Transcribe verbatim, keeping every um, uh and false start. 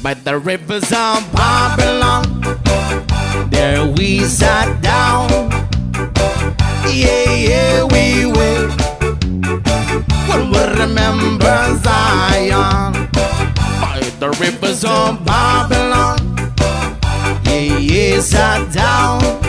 by the rivers of Babylon. There we sat down. Yeah, yeah, we will. When we remember Zion by the rivers of Babylon. Yeah, yeah, sat down.